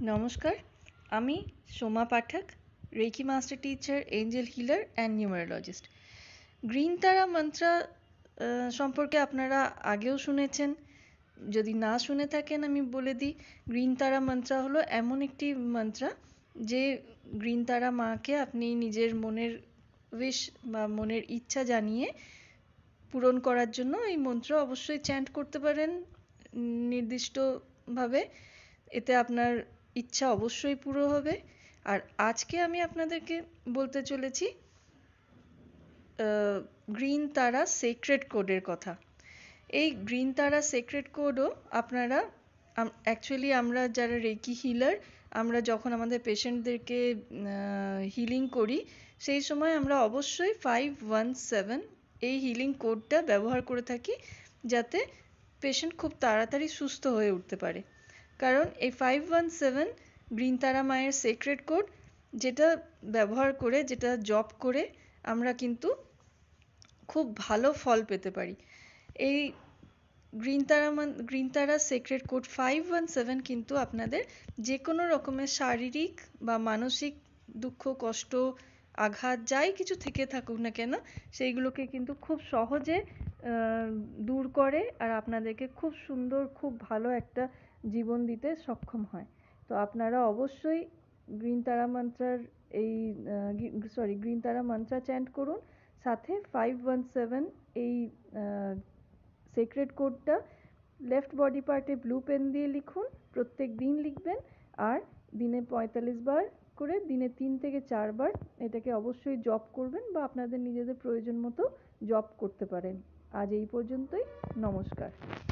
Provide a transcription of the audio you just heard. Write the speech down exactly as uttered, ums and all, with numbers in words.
নমস্কার, আমি Soma Pathak, reiki master teacher, angel healer and numerologist. Green Tara মন্ত্র সম্পর্কে আপনারা আগেও শুনেছেন। যদি না শুনে থাকেন আমি বলে দিই, গ্রিন তারা মন্ত্র হলো এমন একটি মন্ত্র যে গ্রিন তারা মাকে আপনি নিজের মনের উইশ বা মনের ইচ্ছা জানিয়ে পূরণ করার জন্য এই মন্ত্র অবশ্যই চ্যান্ট করতে পারেন নির্দিষ্টভাবে। এতে আপনার ইচ্ছা অবশ্যই পুরো হবে। আর আজকে আমি আপনাদেরকে বলতে চলেছি গ্রিন তারা সেক্রেট কোডের কথা। এই গ্রিন তারা সেক্রেট কোডও আপনারা অ্যাকচুয়ালি আমরা যারা রেকি হিলার, আমরা যখন আমাদের পেশেন্টদেরকে হিলিং করি সেই সময় আমরা অবশ্যই ফাইভ ওয়ান সেভেন এই হিলিং কোডটা ব্যবহার করে থাকি, যাতে পেশেন্ট খুব তাড়াতাড়ি সুস্থ হয়ে উঠতে পারে। কারণ এই ফাইভ ওয়ান সেভেন গ্রিন তারা মায়ের সেক্রেট কোড, যেটা ব্যবহার করে, যেটা জপ করে আমরা কিন্তু খুব ভালো ফল পেতে পারি। এই green Tara green Tara secret code five one seven কিন্তু আপনাদের যে কোনো রকমের শারীরিক বা মানসিক দুঃখ, কষ্ট, আঘাত যাই কিছু থেকে থাকুক না কেন, সেইগুলোকে কিন্তু খুব সহজে দূর করে আর আপনাদেরকে খুব সুন্দর, খুব ভালো একটা জীবন দিতে সক্ষম হয়। তো আপনারা অবশ্যই গ্রিন তারা মন্ত্রার এই সরি গ্রিন তারা মন্ত্রা চ্যান্ট করুন, সাথে ফাইভ ওয়ান সেভেন এই সিক্রেট কোডটা লেফট বডি পার্টে ব্লু পেন দিয়ে লিখুন। প্রত্যেক দিন লিখবেন আর দিনে পঁয়তাল্লিশ বার করে দিনে তিন থেকে চারবার এটাকে অবশ্যই জপ করবেন বা আপনাদের নিজেদের প্রয়োজন মতো জপ করতে পারেন। আজ এই পর্যন্তই, নমস্কার।